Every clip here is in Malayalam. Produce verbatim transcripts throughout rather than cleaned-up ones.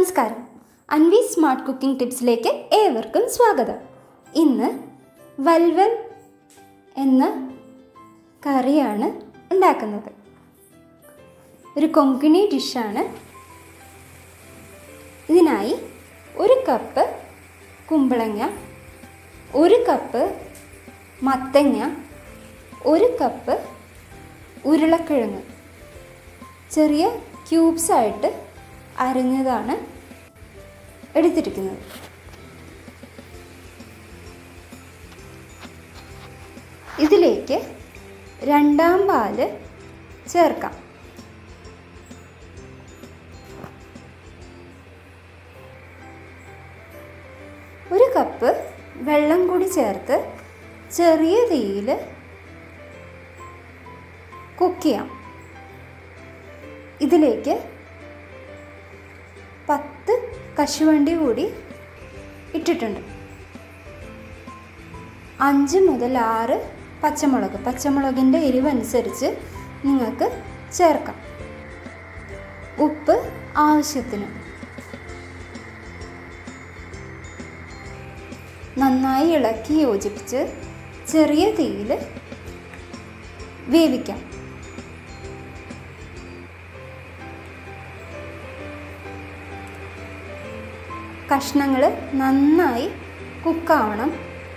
നമസ്കാരം. അൻവി സ്മാർട്ട് കുക്കിംഗ് ടിപ്സിലേക്ക് ഏവർക്കും സ്വാഗതം. ഇന്ന് വൽവൽ എന്ന കറിയാണ് ഉണ്ടാക്കുന്നത്. ഒരു കൊങ്കിണി ഡിഷാണ്. ഇതിനായി ഒരു കപ്പ് കുമ്പളങ്ങ, ഒരു കപ്പ് മത്തങ്ങ, ഒരു കപ്പ് ഉരുളക്കിഴങ്ങ് ചെറിയ ക്യൂബ്സായിട്ട് അരിഞ്ഞതാണ് എടുത്തിരിക്കുന്നത്. ഇതിലേക്ക് രണ്ടാം പാല് ചേർക്കാം. ഒരു കപ്പ് വെള്ളം കൂടി ചേർത്ത് ചെറിയ തീയിൽ കുക്ക് ചെയ്യാം. ഇതിലേക്ക് പത്ത് കശുവണ്ടി കൂടി ഇട്ടിട്ടുണ്ട്. അഞ്ച് മുതൽ ആറ് പച്ചമുളക്, പച്ചമുളകിൻ്റെ എരിവനുസരിച്ച് നിങ്ങൾക്ക് ചേർക്കാം. ഉപ്പ് ആവശ്യത്തിന്. നന്നായി ഇളക്കി യോജിപ്പിച്ച് ചെറിയ തീയിൽ വേവിക്കാം. കഷ്ണങ്ങൾ നന്നായി കുക്കാവണം.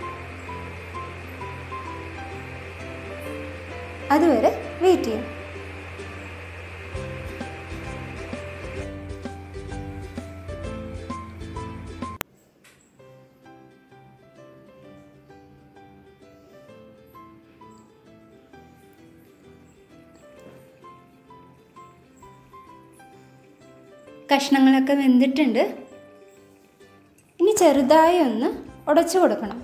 അതുവരെ വെയിറ്റ് ചെയ്യാം. കഷ്ണങ്ങളൊക്കെ വെന്തിട്ടുണ്ട്. ഇനി ചെറുതായി ഒന്ന് ഉടച്ചു കൊടുക്കണം.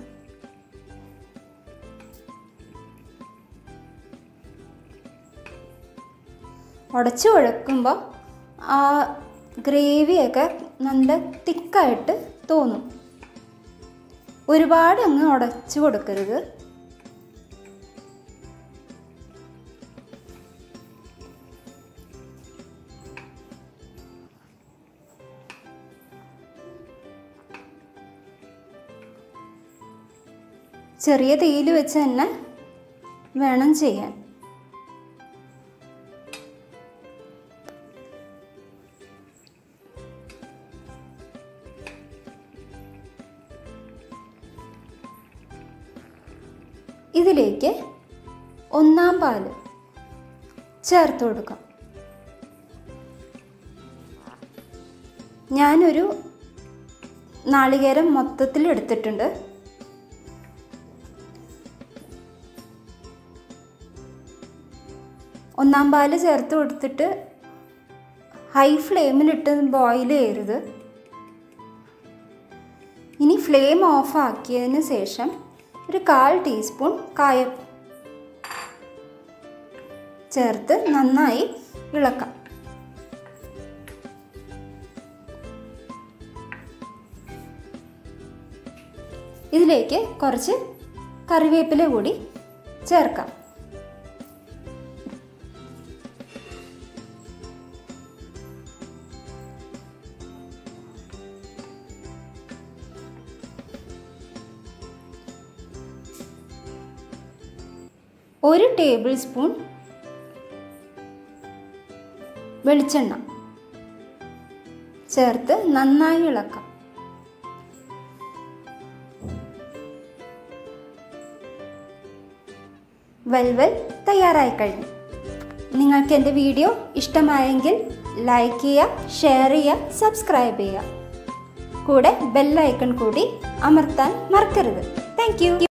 ഉടച്ചു കൊടുക്കുമ്പോൾ ആ ഗ്രേവിയൊക്കെ നല്ല തിക്കായിട്ട് തോന്നും. ഒരുപാട് അങ്ങ് ഉടച്ചു കൊടുക്കരുത്. ചെറിയ തീയിൽ വെച്ച് തന്നെ വേണം ചെയ്യാൻ. ഇതിലേക്ക് ഒന്നാം പാല് ചേർത്ത് കൊടുക്കാം. ഞാനൊരു നാളികേരം മൊത്തത്തിൽ എടുത്തിട്ടുണ്ട്. ഒന്നാം പാല് ചേർത്ത് കൊടുത്തിട്ട് ഹൈ ഫ്ലെയിമിലിട്ട് ബോയിൽ ചെയ്യരുത്. ഇനി ഫ്ലെയിം ഓഫ് ആക്കിയതിന് ശേഷം ഒരു കാൽ ടീസ്പൂൺ കായം ചേർത്ത് നന്നായി ഇളക്കാം. ഇതിലേക്ക് കുറച്ച് കറിവേപ്പില കൂടി ചേർക്കാം. ഒരു ടേബിൾ സ്പൂൺ വെളിച്ചെണ്ണ ചേർത്ത് നന്നായി ഇളക്കാം. വൽവൽ തയ്യാറായി കഴിഞ്ഞു. നിങ്ങൾക്ക് എൻ്റെ വീഡിയോ ഇഷ്ടമായെങ്കിൽ ലൈക്ക് ചെയ്യുക, ഷെയർ ചെയ്യുക, സബ്സ്ക്രൈബ് ചെയ്യുക. കൂടെ ബെൽ ഐക്കൺ കൂടി അമർത്താൻ മറക്കരുത്. Thank U.